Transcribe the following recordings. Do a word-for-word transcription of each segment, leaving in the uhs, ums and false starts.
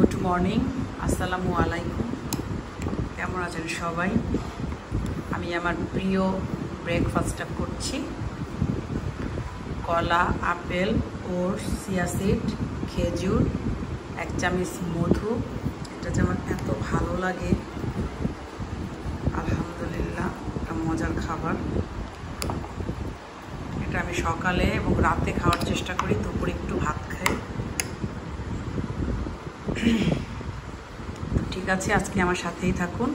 Good morning, আসসালামু আলাইকুম। কেমন আছেন সবাই? আমি আমার প্রিয় ব্রেকফাস্টটা করছি। কলা, আপেল, ওটস, চিয়া সিড, খেজুর, এক চামচ মধু। এটা যেমন এত ভালো লাগে, আলহামদুলিল্লাহ, একটা মজার খাবার। এটা আমি সকালে এবং রাতে খাওয়ার চেষ্টা করি, দুপুরে একটু ভাত খাই। ঠিক আছে, আজকে আমার সাথেই থাকুন।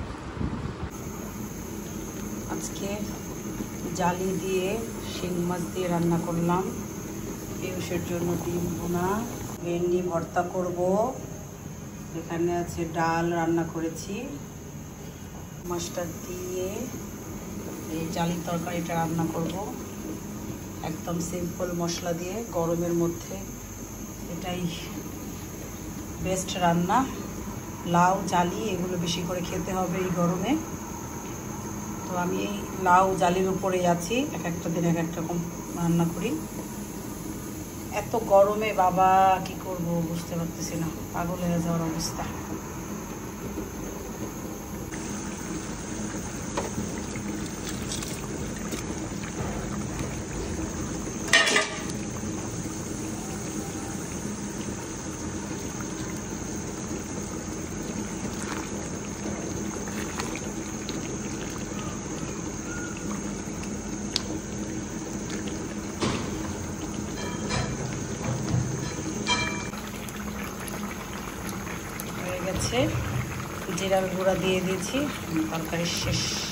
আজকে জালি দিয়ে শিং মাছ দিয়ে রান্না করলাম। পিউষের জন্য ডিম ভুনা, ভেন্ডি ভর্তা করব। এখানে আছে ডাল রান্না করেছি। মাছটা দিয়ে এই জালি তরকারিটা রান্না করব একদম সিম্পল মশলা দিয়ে। গরমের মধ্যে এটাই বেস্ট রান্না। লাউ, জালি এগুলো বেশি করে খেতে হবে এই গরমে। তো আমি এই লাউ জালির উপরেই আছি, এক একটা দিন এক একটা রকম রান্না করি। এত গরমে বাবা কি করব বুঝতে পারতেছি না, পাগল হয়ে যাওয়ার অবস্থা। গেছে জিরার গুঁড়া দিয়ে দিয়েছি, তরকারি শেষ।